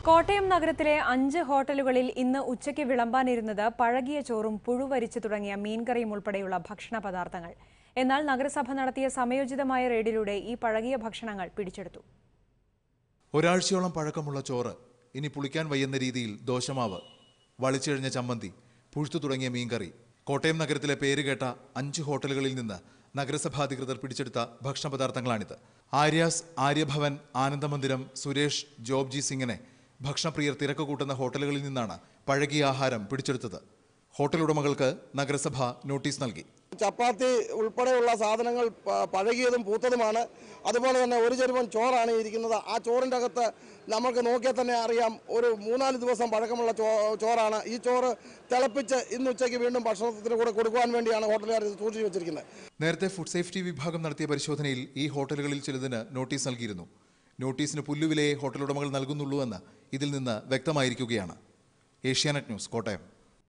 കോട്ടയം നഗരത്തിലെ 5 ഹോട്ടലുകളിൽ ഇന്ന് ഉച്ചയ്ക്ക് വിളമ്പാനിരുന്നത് പഴകിയ ചോറും പുഴുവരിച്ചു തുടങ്ങിയ മീൻകറിയും ഉൾപ്പെടെയുള്ള ഭക്ഷണ പദാർത്ഥങ്ങൾ. എന്നാൽ നഗരസഭ നടത്തിയ സമയോചിതമായ റെയ്ഡിലൂടെ ഈ പഴകിയ ഭക്ഷണങ്ങൾ പിടിച്ചെടുത്തു. ഒരാഴ്ചയോളം പഴക്കമുള്ള ചോറ്, ഇനി പുളിക്കാൻ വയ്യുന്ന രീതിയിൽ ദോശമാവ്, വളിച്ചിഴഞ്ഞ ചമ്മന്തി, പുഴുത്തു തുടങ്ങിയ മീൻകറി. കോട്ടയം നഗരത്തിലെ പേരുകേട്ട 5 ഹോട്ടലുകളിൽ നിന്ന് നഗരസഭാ അധികൃതർ പിടിച്ചെടുത്ത ഭക്ഷണ പദാർത്ഥങ്ങളാണിത്. ആര്യാസ്, ആര്യഭവൻ, ആനന്ദമന്ദിരം, സുരേഷ്, ജോബ്ജി സിംഗിനെ ഭക്ഷണപ്രിയർ തിരക്ക് കൂട്ടുന്ന ഹോട്ടലുകളിൽ നിന്നാണ് പഴകിയ ആഹാരം പിടിച്ചെടുത്തത്. ഹോട്ടൽ ഉടമകൾക്ക് നഗരസഭ നോട്ടീസ് നൽകി. ചപ്പാത്തി ഉൾപ്പെടെയുള്ള സാധനങ്ങൾ പഴകിയതും പൂത്തതുമാണ്. അതുപോലെ തന്നെ ഒരു ചെരുവൻ ചോറാണ് ഇരിക്കുന്നത്. ആ ചോറിൻ്റെ അകത്ത് നമുക്ക് നോക്കിയാൽ തന്നെ അറിയാം, ഒരു 3-4 ദിവസം പഴക്കമുള്ള ചോറാണ്. ഈ ചോറ് തിളപ്പിച്ച് ഇന്ന് ഉച്ചയ്ക്ക് വീണ്ടും ഭക്ഷണത്തിന് കൂടെ കൊടുക്കുവാൻ വേണ്ടിയാണ് ഹോട്ടലുകാർ ഇത് സൂക്ഷിച്ചു വെച്ചിരിക്കുന്നത്. നേരത്തെ ഫുഡ് സേഫ്റ്റി വിഭാഗം നടത്തിയ പരിശോധനയിൽ ഈ ഹോട്ടലുകളിൽ ചിലതിന് നോട്ടീസ് നൽകിയിരുന്നു. നോട്ടീസിന് പുല്ലുവിലയെ ഹോട്ടൽ ഉടമകൾ നൽകുന്നുള്ളൂ എന്ന് ഇതിൽ നിന്ന് വ്യക്തമായിരിക്കുകയാണ്. ഏഷ്യാനെറ്റ് ന്യൂസ്, കോട്ടയം.